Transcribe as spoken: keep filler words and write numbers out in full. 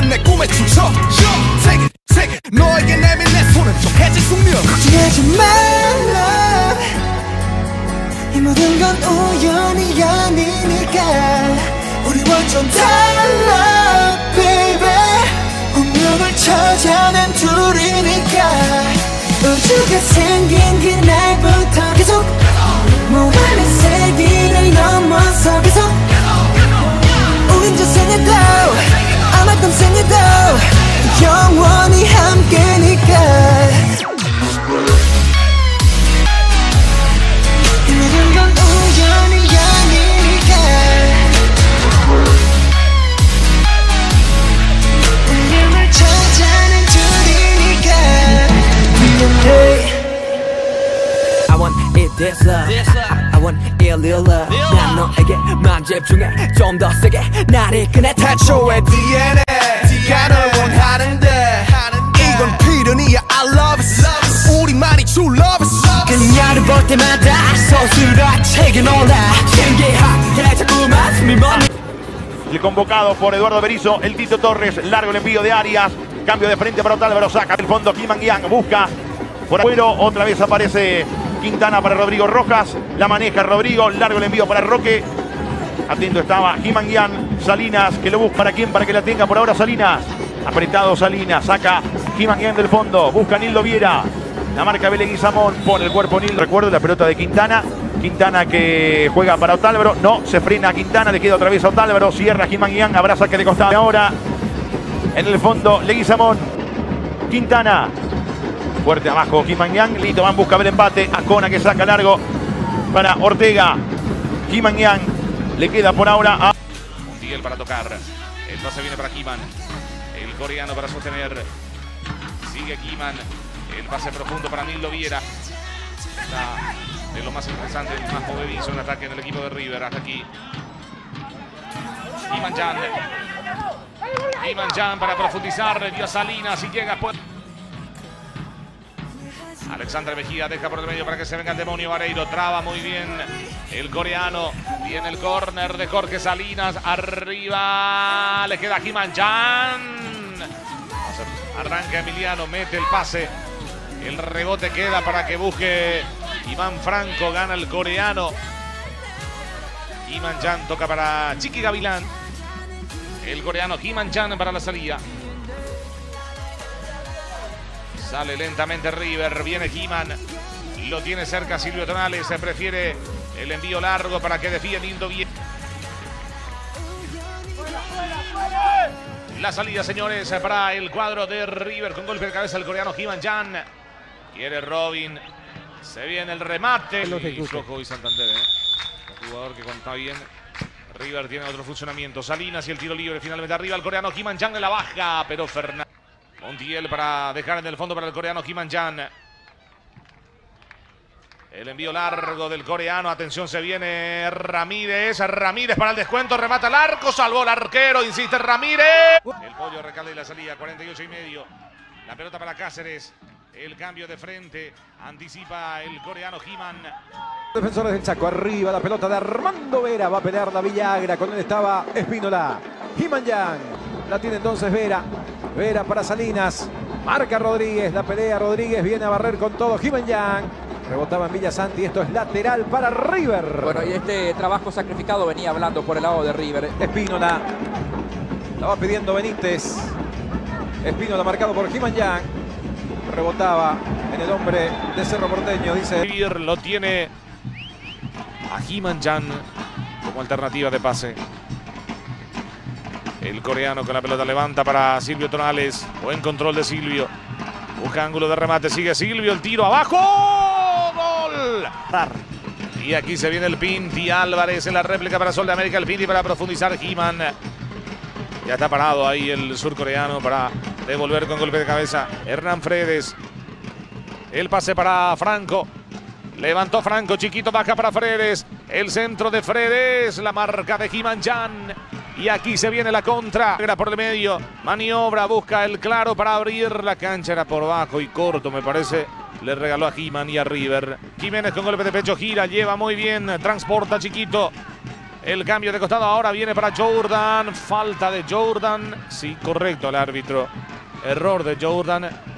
내 꿈에 춤춰 Take it, take it 너에게 내민 내 손은 정해진 숙명 걱정하지 말라 이 모든 건 우연이 아니니까 우리 완전 달라 baby 운명을 찾아낸 둘이니까 우주가 생긴 그날부터 계속 무한의 세기를 넘어서 계속 우린 저 생에도 아마 땀 생에도 영원히 함께니까 이 모든 건 우연이 아니니까 운명을 찾아낸 둘이니까 미안해 I want it this love I want it real love 난 너에게만 집중해 좀 더 세게 날 이끄네 태초의 디엔에이 네가 널 원하는데 이건 필연이야 I love it 우리만이 true love it 그녀를 볼 때마다 서술화책에 놀라 신기하게 자꾸만 숨이 멎는 El convocado por Eduardo Berizzo, el Tito Torres, largo el envío de Arias, cambio de frente para Otálvaro, saca del fondo Kim Yang, busca por afuera, otra vez aparece Quintana para Rodrigo Rojas, la maneja Rodrigo, largo el envío para Roque, atento estaba Kim Yang, Salinas, que lo busca para quién, para que la tenga por ahora Salinas, apretado Salinas, saca Kim Yang del fondo, busca Nildo Viera, la marca Leguizamón, pone el cuerpo Nildo, recuerdo la pelota de Quintana, Quintana que juega para Otálvaro, no, se frena a Quintana, le queda otra vez a Otálvaro, cierra Kim Yang, habrá saque de costado, ahora en el fondo Leguizamón, Quintana, fuerte abajo Kim Yang, Lito Van busca el empate, Ascona que saca largo para Ortega, Kim Yang, le queda por ahora a Montiel para tocar, el pase viene para Kiman, el coreano para sostener, sigue Kiman, el pase profundo para Nildo Viera, está de lo más interesante, el más movedizo en ataque del equipo de River hasta aquí. Iman Jan, Iman Jan para profundizar, dio Salinas y llega pues. Alexander Mejía deja por el medio para que se venga el demonio Vareiro, traba muy bien el coreano, viene el córner de Jorge Salinas, arriba, le queda Iman Jan, arranca Emiliano, mete el pase, el rebote queda para que busque Iván Franco, gana el coreano, Iman Jan toca para Chiqui Gavilán, el coreano Iman Jan para la salida. Sale lentamente River, viene Kiman, lo tiene cerca Silvio Tonales, se prefiere el envío largo para que desvíe Nildo Viera. La salida, señores, para el cuadro de River con golpe de cabeza el coreano Iman Jan. Quiere Robin, se viene el remate. Y flojo y Santander, ¿eh? Un jugador que cuando está bien, River tiene otro funcionamiento. Salinas y el tiro libre finalmente arriba el coreano Iman Jan en la baja, pero Fernández. Montiel para dejar en el fondo para el coreano Iman Jan. El envío largo del coreano. Atención, se viene Ramírez. Ramírez para el descuento. Remata el arco. Salvó el arquero. Insiste Ramírez. El pollo recalde y la salida. cuarenta y ocho y medio. La pelota para Cáceres. El cambio de frente. Anticipa el coreano Iman. Defensores del Chaco. Arriba la pelota de Armando Vera. Va a pelear la Villagra. Con él estaba Espínola. Iman Jan. La tiene entonces Vera. Vera para Salinas. Marca Rodríguez. La pelea Rodríguez. Viene a barrer con todo. Iman Jan. Rebotaba en Villasanti. Esto es lateral para River. Bueno, y este trabajo sacrificado venía hablando por el lado de River. Espínola. La va pidiendo Benítez. Espínola marcado por Iman Jan. Rebotaba en el hombre de Cerro Porteño. Dice. River lo tiene a Iman Jan como alternativa de pase. El coreano con la pelota levanta para Silvio Tonales. Buen control de Silvio. Busca ángulo de remate. Sigue Silvio. El tiro abajo. ¡Gol! Y aquí se viene el Pinti Álvarez en la réplica para Sol de América. El Pinti para profundizar Iman. Ya está parado ahí el surcoreano para devolver con golpe de cabeza. Hernán Fredes. El pase para Franco. Levantó Franco. Chiquito baja para Fredes. El centro de Fredes. La marca de Iman Jan. Y aquí se viene la contra. Era por el medio. Maniobra, busca el claro para abrir. La cancha era por bajo y corto, me parece. Le regaló a Iman y a River. Jiménez con golpe de pecho gira. Lleva muy bien. Transporta Chiquito. El cambio de costado ahora viene para Jordan. Falta de Jordan. Sí, correcto el árbitro. Error de Jordan.